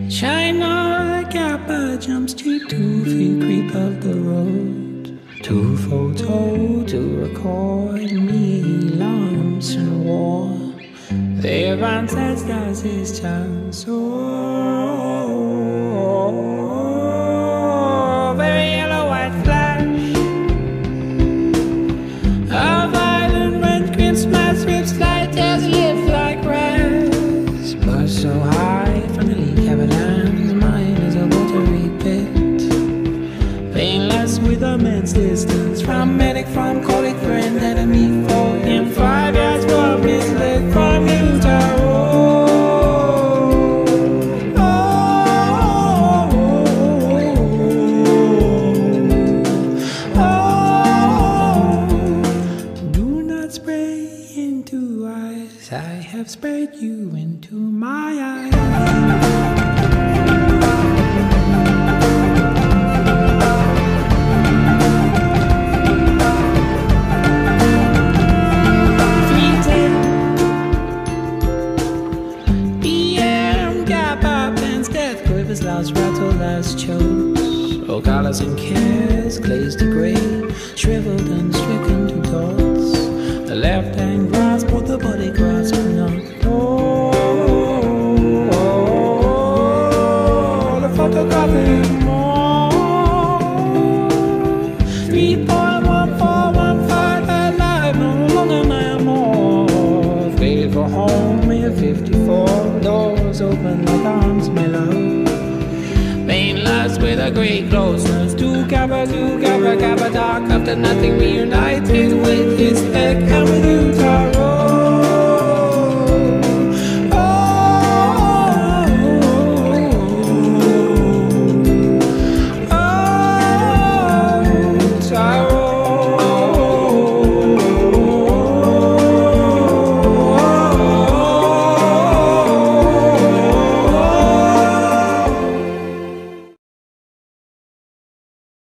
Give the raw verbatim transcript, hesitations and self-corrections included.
China Kappa jumps to two feet creep of the road. Two photo to record me lumps and war. Their ancestors is chance so very yellow white flash. A violent red Christmas rips light as live like grass. But so high from the leak avalanche, mine is a watery pit. Painless with immense distance from medic, from colleague, friend, enemy, foe. In five years from his leg from you, Taro. I have sprayed you into my eyes. three ten P M Gap up and death quivers, last rattle, last chokes. Oh, colors and cares glazed to grey, shriveled and stricken to dots. The left hand grasp what the body grasp not. Oh, oh, oh, the photographic more. Three point one four one five alive, no longer nine more. Faded for home in fifty-four. Doors open like arms, my love. Painless with a great closeness. Two kappa, two kappa, kappa dark after nothing reunited with his head.